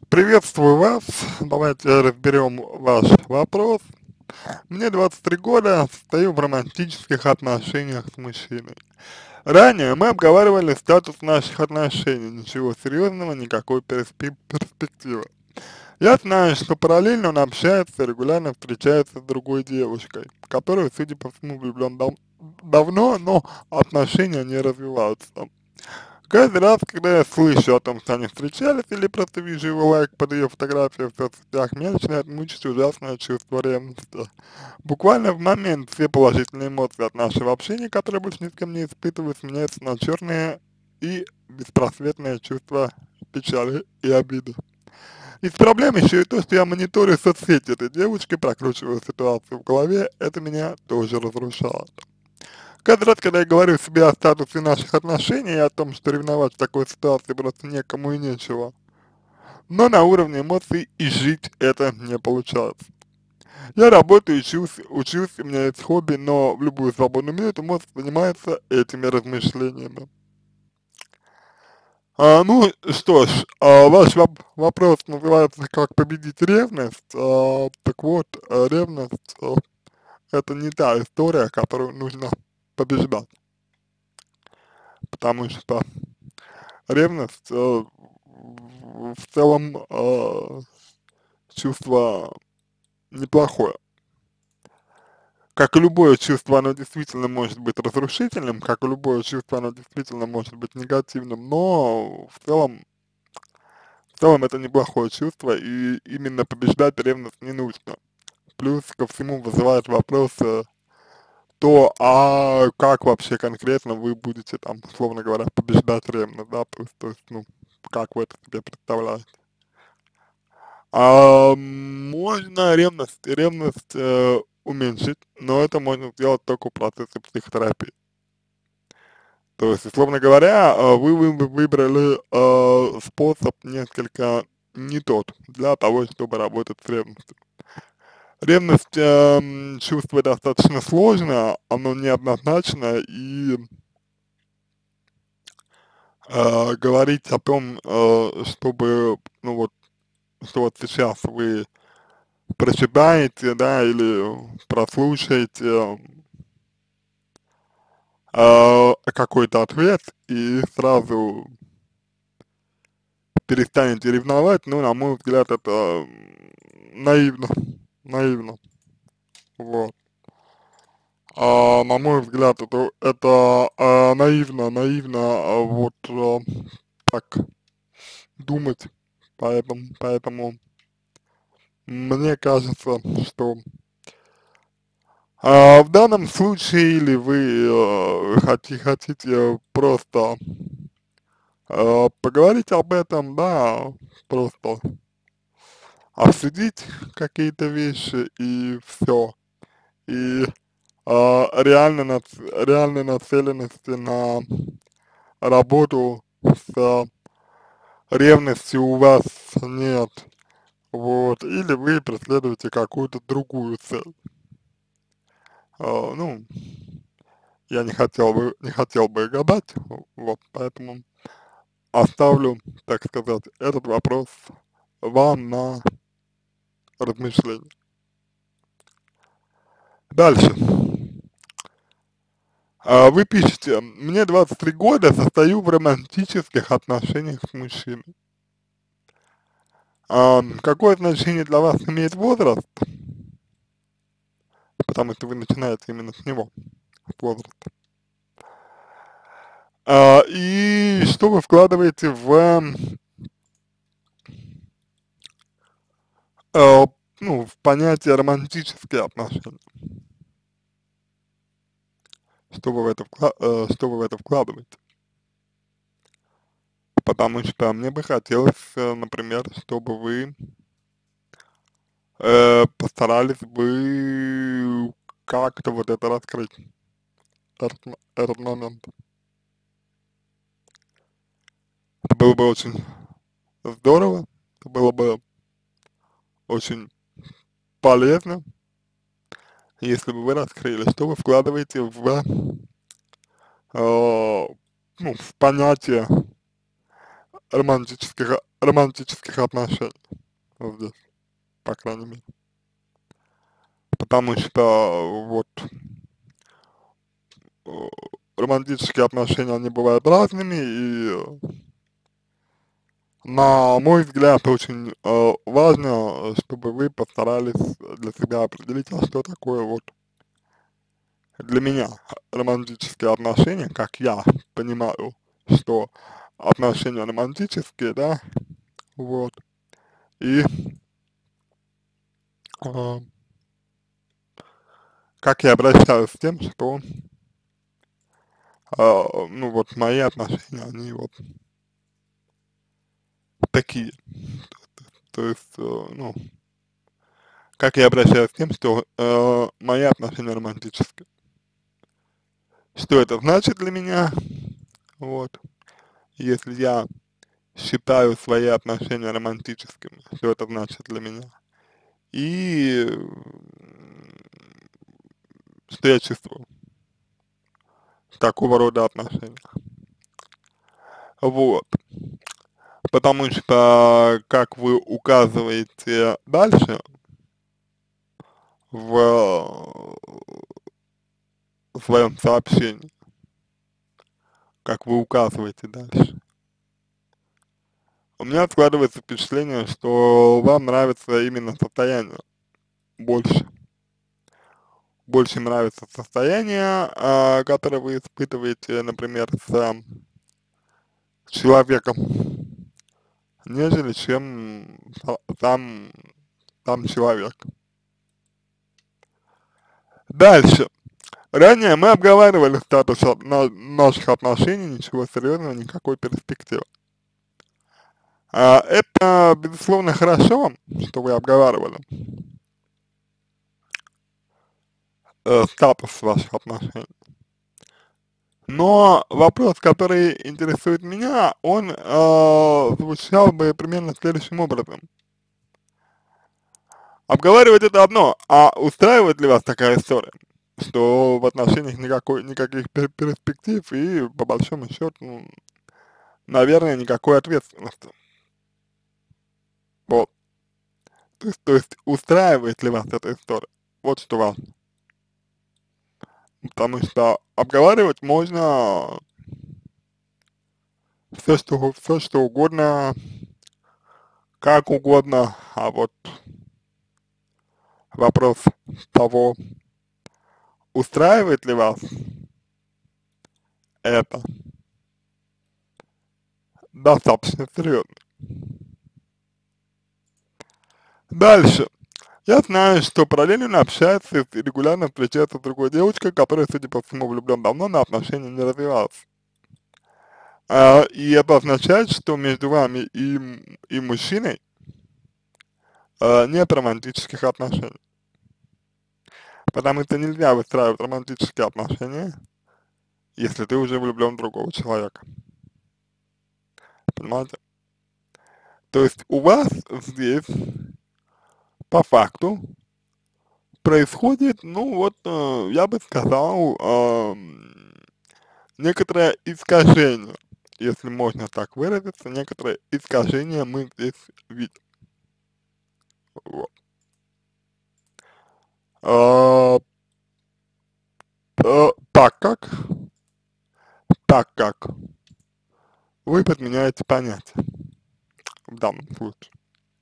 Приветствую вас. Давайте разберем ваш вопрос. Мне 23 года, стою в романтических отношениях с мужчиной. Ранее мы обговаривали статус наших отношений, ничего серьезного, никакой перспективы. Я знаю, что параллельно он общается и регулярно встречается с другой девушкой, в которую, судя по всему, влюблен давно, но отношения не развиваются. Каждый раз, когда я слышу о том, что они встречались, или просто вижу его лайк под ее фотографией в соцсетях, меня начинает мучить ужасное чувство ревности. Буквально в момент все положительные эмоции от нашего общения, которые больше ни с кем не испытываю, сменяются на черные и беспросветные чувства печали и обиды. Из проблем еще и то, что я мониторю соцсети этой девушки, прокручиваю ситуацию в голове, это меня тоже разрушает. Каждый раз, когда я говорю себе о статусе наших отношений и о том, что ревновать в такой ситуации просто некому и нечего, но на уровне эмоций и жить это не получается. Я работаю, учусь, у меня есть хобби, но в любую свободную минуту мозг занимается этими размышлениями. Ну что ж, ваш вопрос называется «Как победить ревность?». Так вот, ревность это не та история, которую нужно побеждать, потому что ревность в целом чувство неплохое. Как и любое чувство, оно действительно может быть разрушительным, как и любое чувство, оно действительно может быть негативным, но в целом это неплохое чувство, и именно побеждать ревность не нужно. Плюс ко всему вызывает вопрос а как вообще конкретно вы будете там, условно говоря, побеждать ревность, да, то есть, ну, как вы это себе представляете? Можно ревность уменьшить, но это можно сделать только в процессе психотерапии. То есть, условно говоря, вы выбрали способ несколько не тот для того, чтобы работать с ревностью. Ревность чувство достаточно сложное, оно неоднозначно, и говорить о том, чтобы, ну вот, что вот сейчас вы прочитаете, да, или прослушаете какой-то ответ и сразу перестанете ревновать, ну, на мой взгляд, это наивно, наивно, вот. На мой взгляд, это наивно, вот так думать, поэтому мне кажется, что в данном случае, или вы хотите просто поговорить об этом, да, просто обсудить какие-то вещи и все. И реальной нацеленности на работу с ревностью у вас нет. Вот. Или вы преследуете какую-то другую цель. Ну, я не хотел бы гадать, вот, поэтому оставлю, так сказать, этот вопрос вам на размышление. Дальше. Вы пишете, мне 23 года, состою в романтических отношениях с мужчиной. Какое значение для вас имеет возраст? Потому что вы начинаете именно с него, с возраста. И что вы вкладываете э, ну, в понятие романтические отношения? Что вы в это вкладываете? Потому что мне бы хотелось, например, чтобы вы постарались бы как-то вот это раскрыть, этот момент. Это было бы очень здорово, это было бы очень полезно, если бы вы раскрыли, что вы вкладываете ну, в понятие романтических отношений, вот здесь, по крайней мере. Потому что вот э, романтические отношения, они бывают разными, и на мой взгляд, очень важно, чтобы вы постарались для себя определить, а что такое вот для меня романтические отношения, как я понимаю, что отношения романтические, да, вот, и э, как я обращаюсь с тем, что, ну вот, мои отношения, они вот такие, то есть, ну, как я обращаюсь с тем, что мои отношения романтические. Что это значит для меня, вот, если я считаю свои отношения романтическими, что это значит для меня, и что я чувствую в такого рода отношениях. Вот, потому что, как вы указываете дальше в своем сообщении, как вы указываете дальше, у меня складывается впечатление, что вам нравится именно состояние больше. Больше нравится состояние, которое вы испытываете, например, с человеком, нежели чем сам, сам человек. Дальше. Ранее мы обговаривали статус наших отношений, ничего серьезного, никакой перспективы. Это, безусловно, хорошо, что вы обговаривали статус ваших отношений. Но вопрос, который интересует меня, он звучал бы примерно следующим образом. Обговаривать это одно, а устраивает ли вас такая история, что в отношениях никаких перспектив и, по большому счету, ну, наверное, никакой ответственности. Вот. То есть устраивает ли вас эта история? Вот что важно. Потому что обговаривать можно все что угодно, как угодно, а вот вопрос того, устраивает ли вас это, достаточно серьезно. Дальше. Я знаю, что параллельно общается и регулярно встречается с другой девочкой, которая, судя по всему, влюблен давно, но отношения не развиваются. И это означает, что между вами и мужчиной нет романтических отношений. Потому что нельзя выстраивать романтические отношения, если ты уже влюблен в другого человека. Понимаете? То есть у вас здесь по факту происходит, ну вот, я бы сказал, некоторое искажение, если можно так выразиться, некоторое искажение мы здесь видим. Вот. А, так как, так как вы подменяете понятие в данном случае.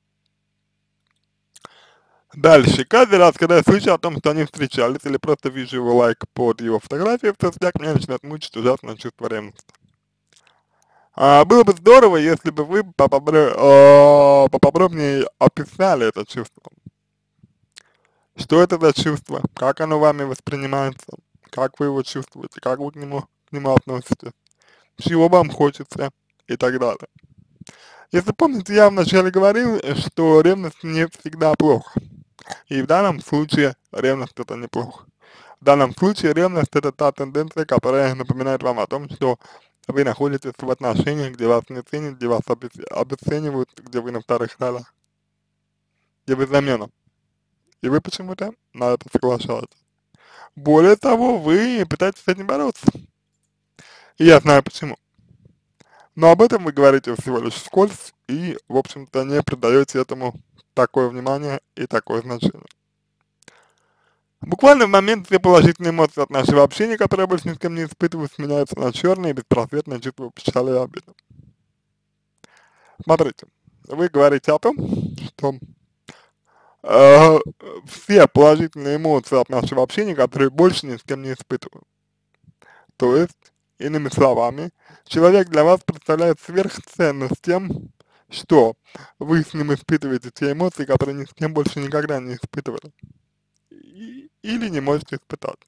Дальше. Каждый раз, когда я слышу о том, что они встречались, или просто вижу его лайк под его фотографией в соцсетях, меня начинает мучить ужасное чувство ревности. Было бы здорово, если бы вы поподробнее описали это чувство. Что это за чувство? Как оно вами воспринимается? Как вы его чувствуете? Как вы к нему относитесь? Чего вам хочется? И так далее. Если помните, я вначале говорил, что ревность не всегда плохо. И в данном случае ревность это неплохо. В данном случае ревность это та тенденция, которая напоминает вам о том, что вы находитесь в отношениях, где вас не ценят, где вас обесценивают, где вы на вторых ролях, где вы замена. И вы почему-то на это соглашаетесь. Более того, вы пытаетесь с этим бороться. И я знаю почему. Но об этом вы говорите всего лишь вскользь и, в общем-то, не придаете этому такое внимание и такое значение. Буквально в момент все положительные эмоции от нашего общения, которые я больше ни с кем не испытываю, сменяются на черные, беспросветные чувства печали и обиды. Смотрите, вы говорите о том, что э, все положительные эмоции от нашего общения, которые больше ни с кем не испытываю. То есть, иными словами, человек для вас представляет сверхценность тем, что вы с ним испытываете те эмоции, которые ни с кем больше никогда не испытывали. Или не можете испытать.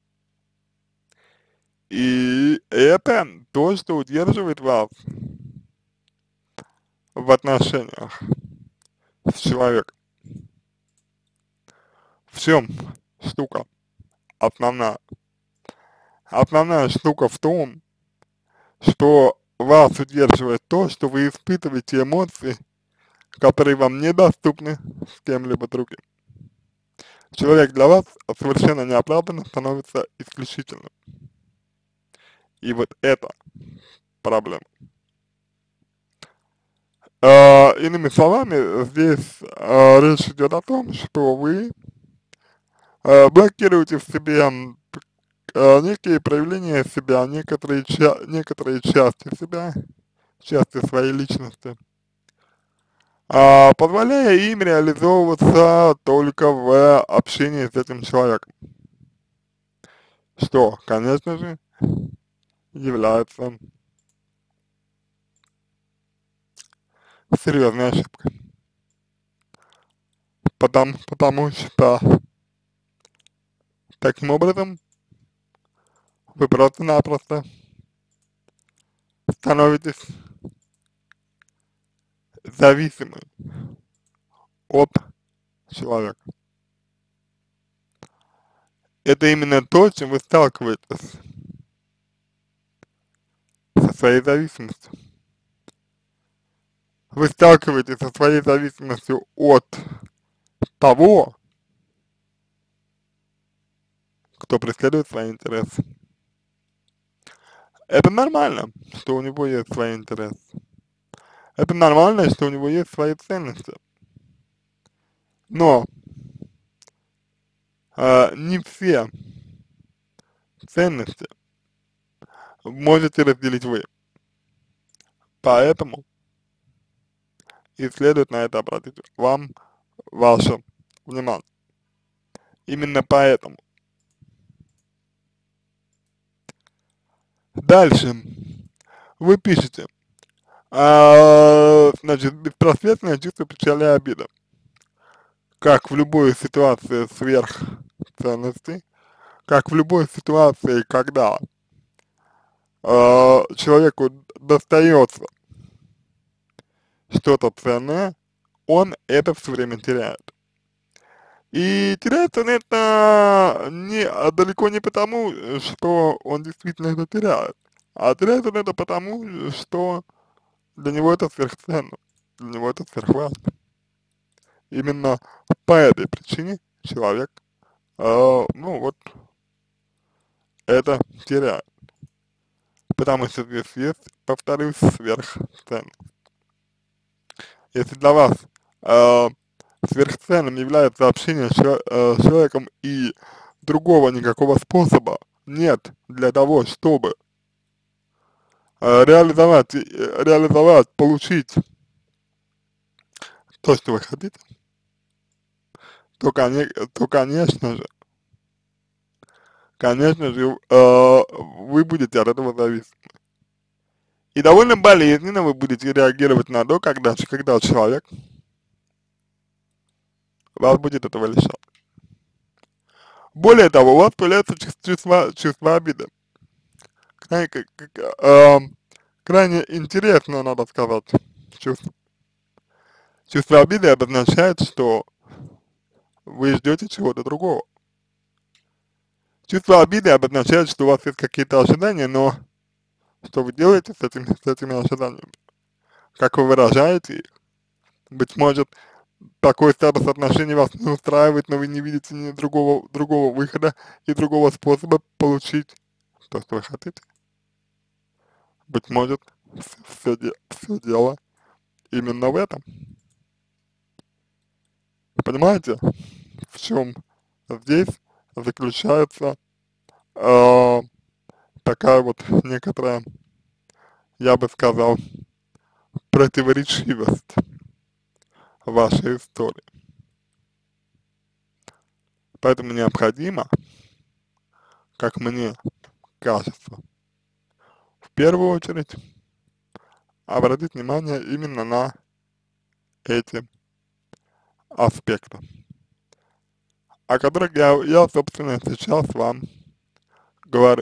И это то, что удерживает вас в отношениях с человеком. В чем штука основная? Основная штука в том, что вас удерживает то, что вы испытываете эмоции, которые вам недоступны с кем-либо другим. Человек для вас совершенно неоправданно становится исключительным. И вот это проблема. Иными словами, здесь речь идет о том, что вы блокируете в себе некие проявления себя, некоторые части себя, части своей личности, позволяя им реализовываться только в общении с этим человеком, что, конечно же, является серьезной ошибкой, потому что таким образом вы просто-напросто становитесь зависимы от человека. Это именно то, с чем вы сталкиваетесь со своей зависимостью. Вы сталкиваетесь со своей зависимостью от того, кто преследует свои интересы. Это нормально, что у него есть свои интересы. Это нормально, что у него есть свои ценности. Но не все ценности можете разделить вы. Поэтому и следует на это обратить ваше внимание. Именно поэтому. Дальше вы пишете, значит, беспросветное чувство печали и обиды. Как в любой ситуации сверхценности, как в любой ситуации, когда человеку достается что-то ценное, он это все время теряет. И теряет он это далеко не потому, что он действительно это теряет, а теряет он это потому, что для него это сверхценно, для него это сверхважно. Именно по этой причине человек, ну вот, это теряет. Потому что здесь есть, повторюсь, сверхценно. Если для вас сверхценным является общение с человеком и другого никакого способа нет для того, чтобы реализовать, получить то, что вы хотите, то конечно же, вы будете от этого зависеть. И довольно болезненно вы будете реагировать на то, когда человек вас будет этого лишать. Более того, у вас появляется чувство обиды. Крайне, крайне интересно, надо сказать, чувство. Чувство обиды обозначает, что вы ждете чего-то другого. Чувство обиды обозначает, что у вас есть какие-то ожидания, но что вы делаете с этими ожиданиями? Как вы выражаете их? Быть может, такой статус отношений вас не устраивает, но вы не видите ни другого выхода и другого способа получить то, что вы хотите. Быть может, все дело именно в этом. Понимаете, в чем здесь заключается э, такая вот некоторая, я бы сказал, противоречивость вашей истории. Поэтому необходимо, как мне кажется, в первую очередь обратить внимание именно на эти аспекты, о которых я собственно, сейчас вам говорю.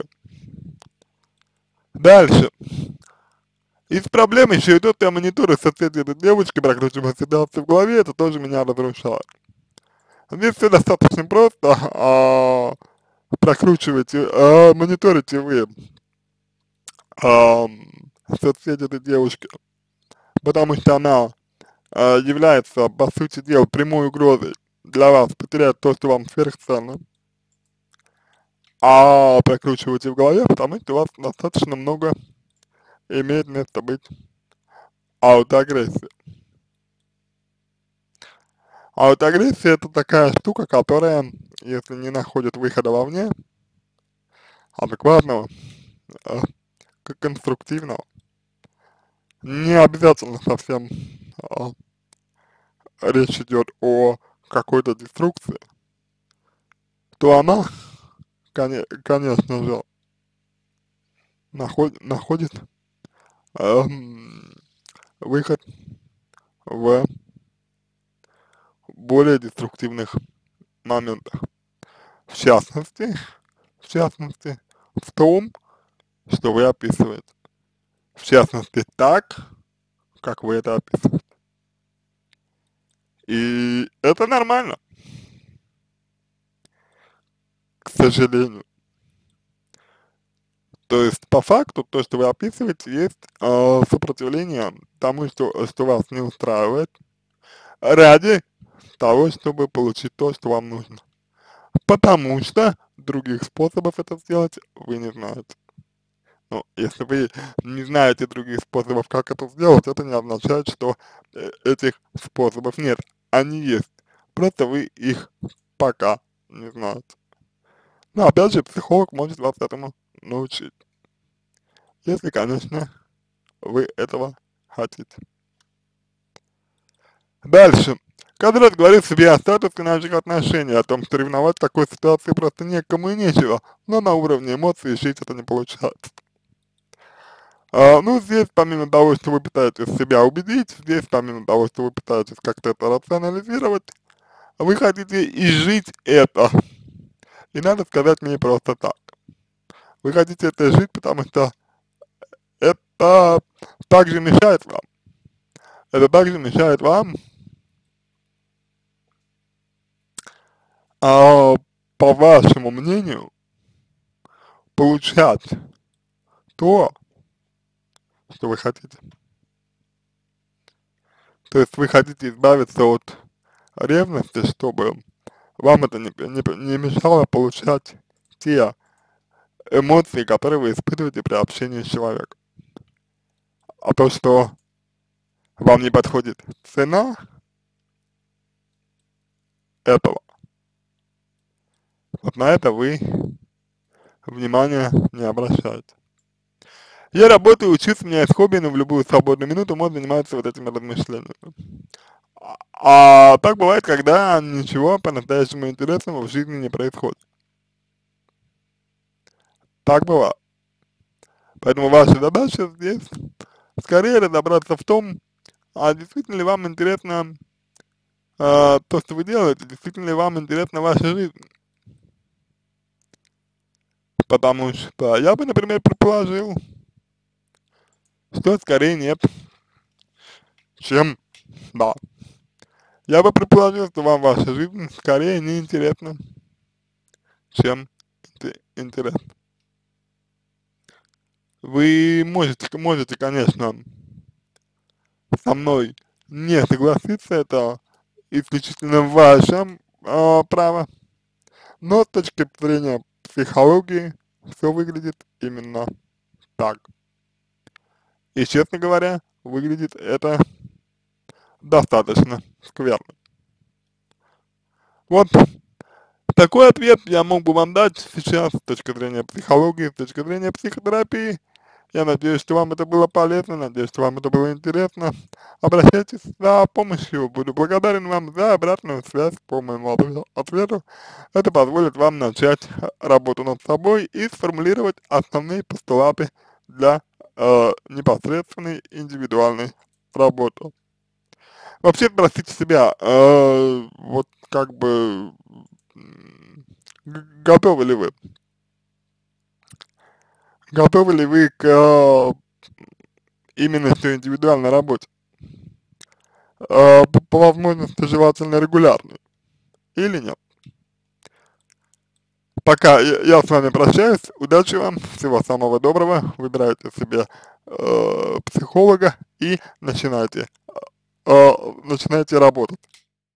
Дальше. Из проблем еще и то, что я мониторю соцсети этой девочки, прокручиваю ситуацию в голове, это тоже меня разрушает. Здесь все достаточно просто, прокручиваете, мониторите вы а, соцсети этой девушки, потому что она является, по сути дела, прямой угрозой для вас потерять то, что вам сверхценно, а прокручиваете в голове, потому что у вас достаточно много имеет место быть аутоагрессии. Аутоагрессия это такая штука, которая, если не находит выхода вовне, адекватного, э, конструктивного, не обязательно совсем э, речь идет о какой-то деструкции, то она, конечно же, находит эм, выход в более деструктивных моментах. В частности, в том, что вы описываете. В частности, так, как вы это описываете. И это нормально, к сожалению. То есть, по факту, то, что вы описываете, есть сопротивление тому, что вас не устраивает, ради того, чтобы получить то, что вам нужно. Потому что других способов это сделать вы не знаете. Ну, если вы не знаете других способов, как это сделать, это не означает, что этих способов нет. Они есть. Просто вы их пока не знаете. Но опять же, психолог может вас этому научить. Если, конечно, вы этого хотите. Дальше. Каждый раз говорит себе о статусе наших отношений, о том, что ревновать в такой ситуации просто некому и нечего, но на уровне эмоций решить это не получается. Ну, здесь, помимо того, что вы пытаетесь себя убедить, здесь, помимо того, что вы пытаетесь как-то это рационализировать, вы хотите изжить это. И надо сказать мне просто так. Вы хотите это изжить, потому что это также мешает вам. Это также мешает вам, а, по вашему мнению, получать то, что вы хотите. То есть вы хотите избавиться от ревности, чтобы вам это не мешало получать те эмоции, которые вы испытываете при общении с человеком. А то, что вам не подходит цена этого, вот на это вы внимания не обращаете. Я работаю, учусь, у меня есть хобби, но в любую свободную минуту можно заниматься вот этими размышлениями. А так бывает, когда ничего по-настоящему интересного в жизни не происходит. Так бывает. Поэтому ваша задача здесь скорее разобраться в том, а действительно ли вам интересно то, что вы делаете, действительно ли вам интересна ваша жизнь. Потому что я бы, например, предположил, что скорее нет, чем да. Я бы предположил, что вам ваша жизнь скорее неинтересна, чем интересна. Вы можете, конечно, со мной не согласиться, это исключительно ваше право, но с точки зрения психологии все выглядит именно так. И, честно говоря, выглядит это достаточно скверно. Вот такой ответ я мог бы вам дать сейчас с точки зрения психологии, с точки зрения психотерапии. Я надеюсь, что вам это было полезно, надеюсь, что вам это было интересно. Обращайтесь за помощью, буду благодарен вам за обратную связь по моему ответу. Это позволит вам начать работу над собой и сформулировать основные постулаты для непосредственной индивидуальной работы. Вообще спросите себя, вот как бы готовы ли вы? Готовы ли вы к именно что индивидуальной работе? По возможности желательно регулярной или нет? Пока я с вами прощаюсь, удачи вам, всего самого доброго, выбирайте себе психолога и начинайте работать.